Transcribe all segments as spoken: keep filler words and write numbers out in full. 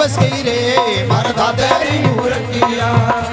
बस गई रे मरदा तेरी मूर्तिया।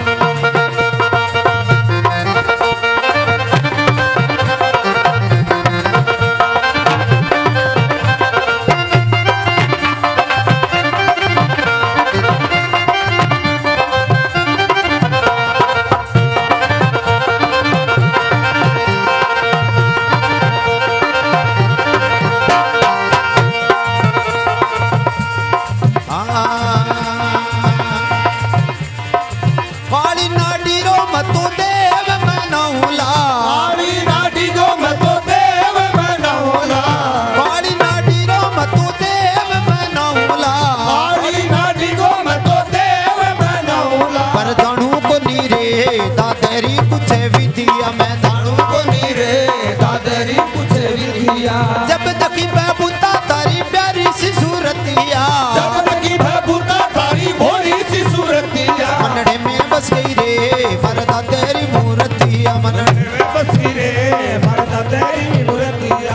जब तकी बबूता तारी प्यारी सी सूरतिया, जब तकी बबूता तारी भोली सी सूरतिया, मनड़े में बस गई रे मरदा तेरी मूर्तिया, मनड़े में बस गई रे मरदा तेरी मूर्तिया।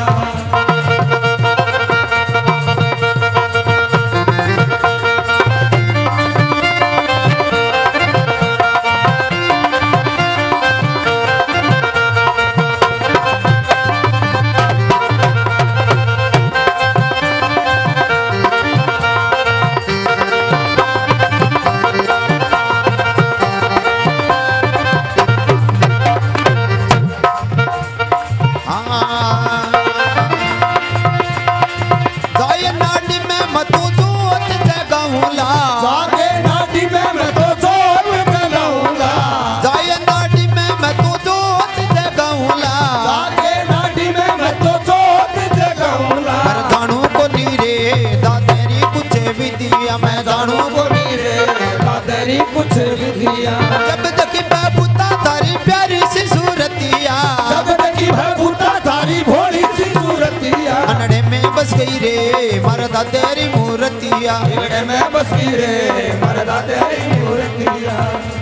कुछ विधिया जब तकी बबूता तारी प्यारी सी सूरतिया, जब तकी बबूता तारी भोली सी सूरतिया, मनड़े में बस गई रे मरदा तेरी मूर्तिया, मनड़े में बस गई रे मरदा तेरी मूर्तिया।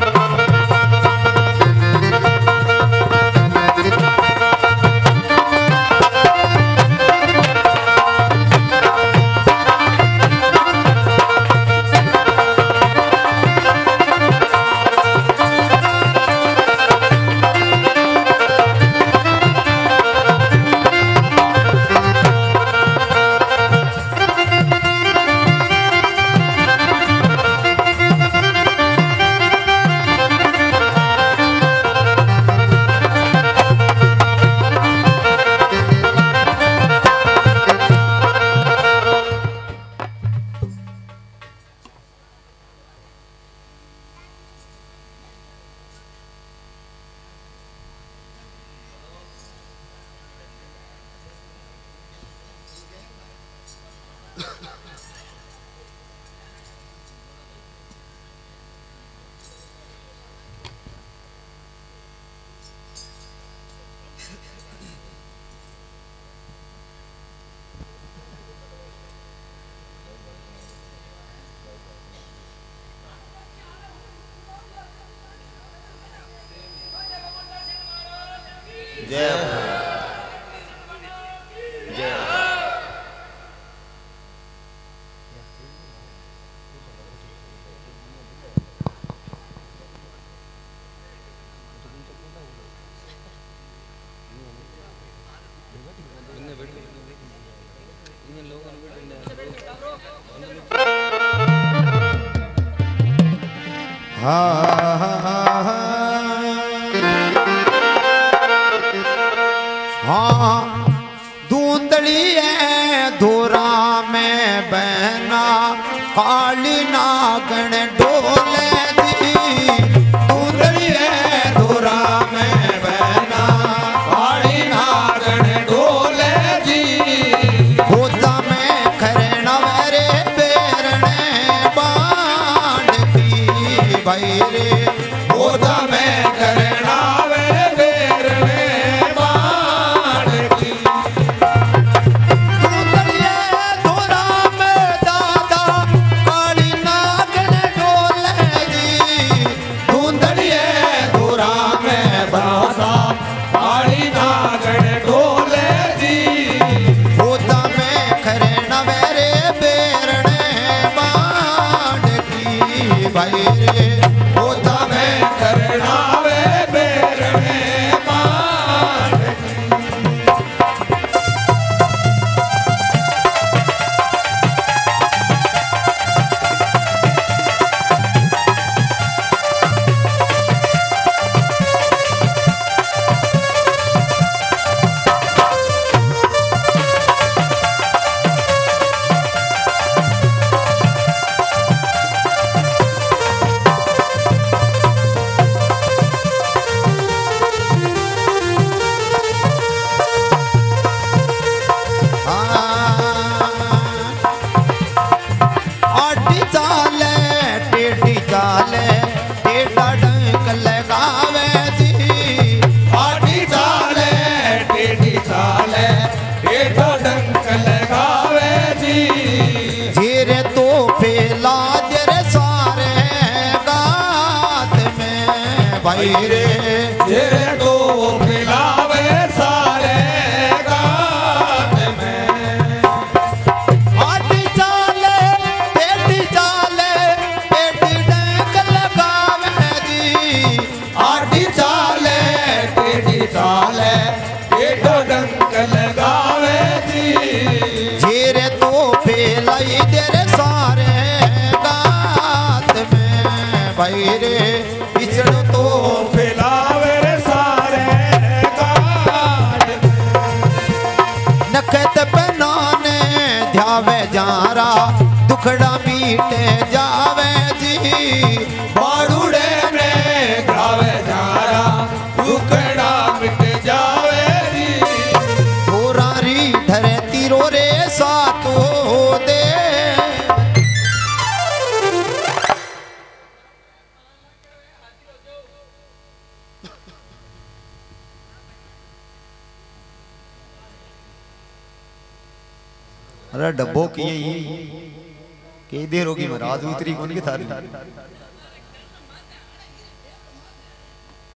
जय जय हाँ धुंधली है धोरा में बहना काली नागन डोले दी, धुंधली है धोरा में बहना काली नागन डोले दी, खोता में खरना वेरे बेरने बांध की भाई रे, खोता में खरना बेरने बाण भाई रे तेरे तो खिलावे सारे गात में। आटी चाले पेटी चाले पेटी डंक लगावे जी आटी चाले पेटी चाले पेटो डंक लगावे जी। जेरे तो फेलाई तेरे सारे गात में भाई रे पिछड़ो तो फैलावे रे सारे गात में। नखत बनाने ध्यावे जारा दुखड़ा मीटे जावे जी बाड़ूड़े ने गावे जारा दुखड़ा मिट जावे जी। थोरा री ढरे तीरो रे सातो दे अरे डब्बो की के देर होगी महाराज उतरी कौन की थारी